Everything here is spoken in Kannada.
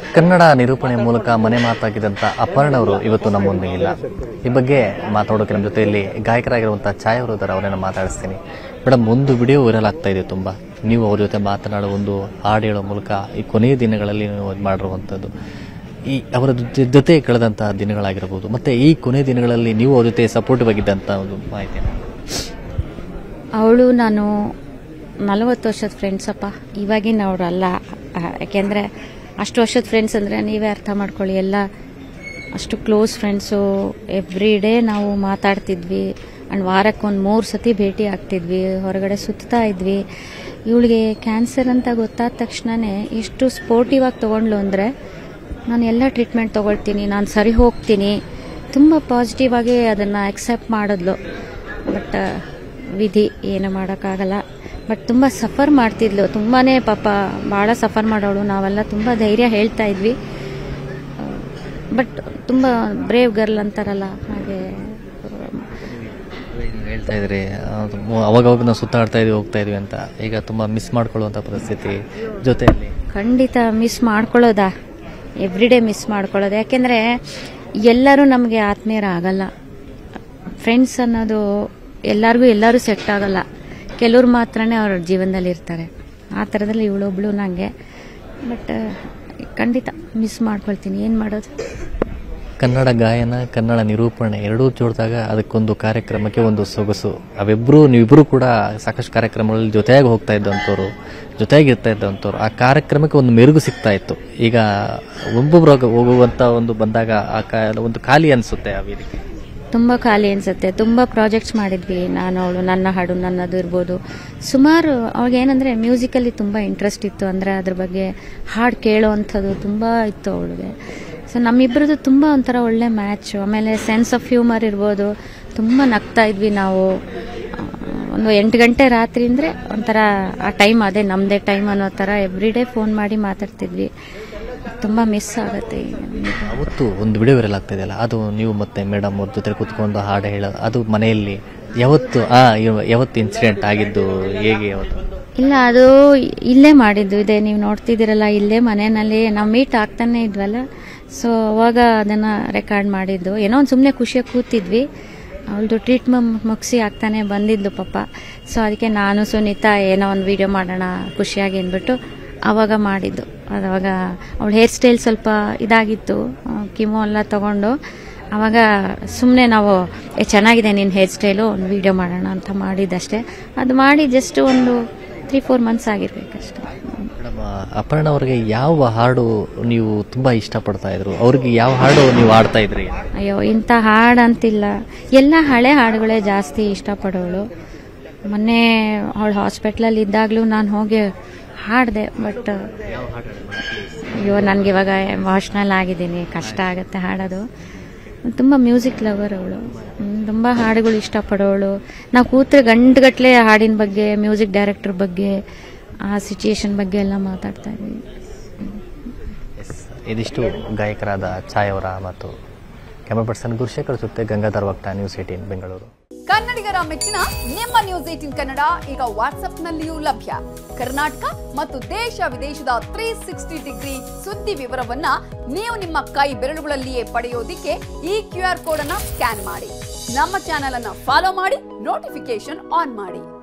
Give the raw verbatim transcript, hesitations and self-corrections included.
ಕನ್ನಡ ನಿರೂಪಣೆ ಮೂಲಕ ಮನೆ ಮಾತಾಗಿದ್ದಂಥ ಅಪರ್ಣ ಅವರು ಇವತ್ತು ನಮ್ಮೊಂದಿಗಿಲ್ಲ. ಈ ಬಗ್ಗೆ ಮಾತಾಡೋಕೆ ನಮ್ಮ ಜೊತೆಯಲ್ಲಿ ಗಾಯಕರಾಗಿರುವಂಥ ಛಾಯಾ ಅವರು ಇದ್ದಾರೆ, ಅವರನ್ನು ಮಾತಾಡಿಸ್ತೀನಿ. ಮೇಡಮ್, ಒಂದು ವಿಡಿಯೋ ವೈರಲ್ ಆಗ್ತಾ ಇದೆ ತುಂಬ. ನೀವು ಅವ್ರ ಜೊತೆ ಮಾತನಾಡೋ ಒಂದು ಹಾಡು ಹೇಳೋ ಮೂಲಕ ಈ ಕೊನೆಯ ದಿನಗಳಲ್ಲಿ ನೀವು ಮಾಡಿರುವಂಥದ್ದು, ಈ ಅವರ ಜೊತೆ ಕಳೆದಂಥ ದಿನಗಳಾಗಿರ್ಬೋದು, ಮತ್ತು ಈ ಕೊನೆಯ ದಿನಗಳಲ್ಲಿ ನೀವು ಅವ್ರ ಜೊತೆ ಸಪೋರ್ಟಿವ್ ಆಗಿದ್ದಂಥ ಒಂದು ಮಾಹಿತಿ. ಅವಳು ನಾನು ನಲವತ್ತು ವರ್ಷದ ಫ್ರೆಂಡ್ಸಪ್ಪ, ಇವಾಗಿನ ಅವರಲ್ಲ. ಯಾಕೆಂದರೆ ಅಷ್ಟು ವರ್ಷದ ಫ್ರೆಂಡ್ಸ್ ಅಂದರೆ ನೀವೇ ಅರ್ಥ ಮಾಡ್ಕೊಳ್ಳಿ, ಎಲ್ಲ ಅಷ್ಟು ಕ್ಲೋಸ್ ಫ್ರೆಂಡ್ಸು. ಎವ್ರಿ ಡೇ ನಾವು ಮಾತಾಡ್ತಿದ್ವಿ ಆ್ಯಂಡ್ ವಾರಕ್ಕೆ ಒಂದು ಮೂರು ಸತಿ ಭೇಟಿ ಆಗ್ತಿದ್ವಿ, ಹೊರಗಡೆ ಸುತ್ತಾ ಇದ್ವಿ. ಇವಳಿಗೆ ಕ್ಯಾನ್ಸರ್ ಅಂತ ಗೊತ್ತಾದ ತಕ್ಷಣವೇ ಎಷ್ಟು ಸ್ಪೋರ್ಟಿವ್ ಆಗಿ ತೊಗೊಂಡ್ಲು ಅಂದರೆ, ನಾನು ಎಲ್ಲ ಟ್ರೀಟ್ಮೆಂಟ್ ತೊಗೊಳ್ತೀನಿ, ನಾನು ಸರಿ ಹೋಗ್ತೀನಿ, ತುಂಬ ಪಾಸಿಟಿವ್ ಆಗಿ ಅದನ್ನು ಅಕ್ಸೆಪ್ಟ್ ಮಾಡಿದ್ಲು. ಬಟ್ ವಿಧಿ ಏನು ಮಾಡೋಕ್ಕಾಗಲ್ಲ. ಬಟ್ ತುಂಬ ಸಫರ್ ಮಾಡ್ತಿದ್ಲು, ತುಂಬಾ ಪಾಪ ಭಾಳ ಸಫರ್ ಮಾಡೋಳು. ನಾವೆಲ್ಲ ತುಂಬ ಧೈರ್ಯ ಹೇಳ್ತಾ ಇದ್ವಿ. ಬಟ್ ತುಂಬ ಬ್ರೇವ್ ಗರ್ಲ್ ಅಂತಾರಲ್ಲ, ಹಾಗೆ ಹೇಳ್ತಾ ಇದ್ರಿ. ಅವಾಗವಾಗ ನಾವು ಸುತ್ತಾಡ್ತಾ ಇದ್ವಿ, ಹೋಗ್ತಾ ಇದ್ವಿ ಅಂತ. ಈಗ ತುಂಬ ಮಿಸ್ ಮಾಡ್ಕೊಳ್ಳುವಂಥ ಪರಿಸ್ಥಿತಿ ಜೊತೆಯಲ್ಲಿ. ಖಂಡಿತ ಮಿಸ್ ಮಾಡ್ಕೊಳ್ಳೋದಾ, ಎವ್ರಿ ಡೇ ಮಿಸ್ ಮಾಡ್ಕೊಳ್ಳೋದು. ಯಾಕೆಂದರೆ ಎಲ್ಲರೂ ನಮಗೆ ಆತ್ಮೀಯರಾಗಲ್ಲ. ಫ್ರೆಂಡ್ಸ್ ಅನ್ನೋದು ಎಲ್ಲರಿಗೂ ಎಲ್ಲರೂ ಸೆಟ್ ಆಗಲ್ಲ, ಕೆಲವ್ರು ಮಾತ್ರನೇ ಅವ್ರ ಜೀವನದಲ್ಲಿ ಇರ್ತಾರೆ. ಆ ಥರದಲ್ಲಿ ಇವಳೊಬ್ಳು ನನಗೆ. ಬಟ್ ಖಂಡಿತ ಮಿಸ್ ಮಾಡ್ಕೊಳ್ತೀನಿ, ಏನು ಮಾಡೋದು. ಕನ್ನಡ ಗಾಯನ, ಕನ್ನಡ ನಿರೂಪಣೆ ಎರಡೂ ಜೋಡಿದಾಗ ಅದಕ್ಕೊಂದು ಕಾರ್ಯಕ್ರಮಕ್ಕೆ ಒಂದು ಸೊಗಸು. ಅವಿಬ್ಬರು ನೀವಿಬ್ಬರು ಕೂಡ ಸಾಕಷ್ಟು ಕಾರ್ಯಕ್ರಮಗಳಲ್ಲಿ ಜೊತೆಯಾಗಿ ಹೋಗ್ತಾ ಇದ್ದಂಥವ್ರು, ಜೊತೆಯಾಗಿ ಇರ್ತಾ ಇದ್ದಂಥವ್ರು. ಆ ಕಾರ್ಯಕ್ರಮಕ್ಕೆ ಒಂದು ಮೆರುಗು ಸಿಗ್ತಾ ಇತ್ತು. ಈಗ ಒಬ್ಬೊಬ್ಬರು ಹೋಗುವಂಥ ಒಂದು ಬಂದಾಗ ಆ ಕಾ ಒಂದು ಖಾಲಿ ಅನಿಸುತ್ತೆ. ಆ ವೇದಿಕೆ ತುಂಬ ಖಾಲಿ ಅನಿಸುತ್ತೆ. ತುಂಬ ಪ್ರಾಜೆಕ್ಟ್ಸ್ ಮಾಡಿದ್ವಿ, ನಾನು ಅವಳು, ನನ್ನ ಹಾಡು ನನ್ನದು ಇರ್ಬೋದು. ಸುಮಾರು ಅವಾಗ ಏನಂದರೆ ಮ್ಯೂಸಿಕಲ್ಲಿ ತುಂಬ ಇಂಟ್ರೆಸ್ಟ್ ಇತ್ತು, ಅಂದರೆ ಅದ್ರ ಬಗ್ಗೆ ಹಾಡು ಕೇಳೋ ಅಂಥದ್ದು ತುಂಬ ಇತ್ತು ಅವಳಿಗೆ. ಸೊ ನಮ್ಮಿಬ್ಬರದ್ದು ತುಂಬ ಒಂಥರ ಒಳ್ಳೆ ಮ್ಯಾಚು. ಆಮೇಲೆ ಸೆನ್ಸ್ ಆಫ್ ಹ್ಯೂಮರ್ ಇರ್ಬೋದು, ತುಂಬ ನಗ್ತಾ ಇದ್ವಿ ನಾವು. ಒಂದು ಎಂಟು ಗಂಟೆ ರಾತ್ರಿ ಅಂದರೆ ಒಂಥರ ಆ ಟೈಮ್ ಅದೇ ನಮ್ಮದೇ ಟೈಮ್ ಅನ್ನೋ ಥರ ಎವ್ರಿ ಡೇ ಫೋನ್ ಮಾಡಿ ಮಾತಾಡ್ತಿದ್ವಿ. ತುಂಬ ಮಿಸ್ ಆಗುತ್ತೆ. ಅವತ್ತು ಒಂದು ವಿಡಿಯೋ ವೈರಲ್ ಆಗ್ತಾ ಇದೆಯಲ್ಲ, ಅದು ನೀವು ಮತ್ತೆ ಮೇಡಮ್ ಅವ್ರ ಜೊತೆ ಕೂತ್ಕೊಂಡು ಹಾಡು ಹೇಳೋದು, ಅದು ಮನೆಯಲ್ಲಿ ಯಾವತ್ತು ಆ ಯಾವತ್ತು ಇನ್ಸಿಡೆಂಟ್ ಆಗಿದ್ದು, ಹೇಗೆ ಯಾವತ್ತು? ಇಲ್ಲ, ಅದು ಇಲ್ಲೇ ಮಾಡಿದ್ದು ಇದೆ, ನೀವು ನೋಡ್ತಿದ್ದೀರಲ್ಲ, ಇಲ್ಲೇ ಮನೆಯಲ್ಲಿ ನಾವು ಮೀಟ್ ಆಗ್ತಾನೆ ಇದ್ವಲ್ಲ. ಸೊ ಅವಾಗ ಅದನ್ನು ರೆಕಾರ್ಡ್ ಮಾಡಿದ್ದು. ಏನೋ ಒಂದು ಸುಮ್ಮನೆ ಖುಷಿಯಾಗಿ ಕೂತಿದ್ವಿ. ಅವಳದು ಟ್ರೀಟ್ಮೆಂಟ್ ಮುಗಿಸಿ ಆಗ್ತಾನೆ ಬಂದಿದ್ದು ಪಾಪ. ಸೊ ಅದಕ್ಕೆ ನಾನು ಸುನೀತಾ ಏನೋ ಒಂದು ವಿಡಿಯೋ ಮಾಡೋಣ ಖುಷಿಯಾಗಿ ಅಂದ್ಬಿಟ್ಟು ಆವಾಗ ಮಾಡಿದ್ದು. ಅವಾಗ ಅವಳ ಹೇರ್ ಸ್ಟೈಲ್ ಸ್ವಲ್ಪ ಇದಾಗಿತ್ತು, ಕಿಮೋ ಎಲ್ಲ ತೊಗೊಂಡು. ಆವಾಗ ಸುಮ್ಮನೆ ನಾವು ಏ ಚೆನ್ನಾಗಿದೆ ನಿನ್ನ ಹೇರ್ ಸ್ಟೈಲು, ಒಂದು ವಿಡಿಯೋ ಮಾಡೋಣ ಅಂತ ಮಾಡಿದ್ದಷ್ಟೇ. ಅದು ಮಾಡಿ ಜಸ್ಟ್ ಒಂದು ತ್ರೀ ಫೋರ್ ಮಂತ್ಸ್ ಆಗಿರ್ಬೇಕಷ್ಟೆ. ಮೇಡಮ್, ಅಪರ್ಣ ಅವ್ರಿಗೆ ಯಾವ ಹಾಡು ನೀವು ತುಂಬ ಇಷ್ಟಪಡ್ತಾ ಇದ್ರು? ಅವ್ರಿಗೆ ಯಾವ ಹಾಡು ನೀವು ಹಾಡ್ತಾ ಇದ್ರಿ? ಅಯ್ಯೋ, ಇಂಥ ಹಾಡು ಅಂತಿಲ್ಲ, ಎಲ್ಲ ಹಳೆ ಹಾಡುಗಳೇ ಜಾಸ್ತಿ ಇಷ್ಟಪಡೋಳು. ಮೊನ್ನೆ ಅವಳು ಹಾಸ್ಪಿಟ್ಲಲ್ಲಿ ಇದ್ದಾಗಲೂ ನಾನು ಹೋಗಿ ಹಾಡಿದೆ. ಬಟ್ ಅಯ್ಯೋ, ನನಗಿವಾಗ ಎಮೋಷ್ನಲ್ ಆಗಿದ್ದೀನಿ, ಕಷ್ಟ ಆಗುತ್ತೆ ಹಾಡೋದು. ತುಂಬ ಮ್ಯೂಸಿಕ್ ಲವರ್ ಅವಳು, ತುಂಬ ಹಾಡುಗಳು ಇಷ್ಟಪಡೋಳು. ನಾವು ಕೂತ್ರೆ ಗಂಟುಗಟ್ಟಲೆ ಹಾಡಿನ ಬಗ್ಗೆ, ಮ್ಯೂಸಿಕ್ ಡೈರೆಕ್ಟರ್ ಬಗ್ಗೆ, ಆ ಸಿಚುಯೇಷನ್ ಬಗ್ಗೆ ಎಲ್ಲ ಮಾತಾಡ್ತಾ ಇದ್ವಿ. ಇದಿಷ್ಟು ಗಾಯಕರಾದ ಛಾಯವರ ಮತ್ತು ಕ್ಯಾಮರಾ ಪರ್ಸನ್ ಗುರುಶೇಖರ್ ಜೊತೆ ಗಂಗಾಧರ್ ವಕ್ತ, ನ್ಯೂಸ್ ಏಟೀನ್ ಬೆಂಗಳೂರು. ಕನ್ನಡಿಗರ ಮೆಚ್ಚಿನ ನಿಮ್ಮ ನ್ಯೂಸ್ ಏಟೀನ್ ಕನ್ನಡ ಈಗ ವಾಟ್ಸ್ಆಪ್ನಲ್ಲಿಯೂ ಲಭ್ಯ. ಕರ್ನಾಟಕ ಮತ್ತು ದೇಶ ವಿದೇಶದ ತ್ರೀ ಸಿಕ್ಸ್ಟಿ ಡಿಗ್ರಿ ಸುದ್ದಿ ವಿವರವನ್ನ ನೀವು ನಿಮ್ಮ ಕೈ ಬೆರಳುಗಳಲ್ಲಿಯೇ ಪಡೆಯೋದಿಕ್ಕೆ ಈ ಕ್ಯೂ ಆರ್ ಕೋಡ್ ಅನ್ನ ಸ್ಕ್ಯಾನ್ ಮಾಡಿ. ನಮ್ಮ ಚಾನೆಲ್ ಅನ್ನ ಫಾಲೋ ಮಾಡಿ, ನೋಟಿಫಿಕೇಶನ್ ಆನ್ ಮಾಡಿ.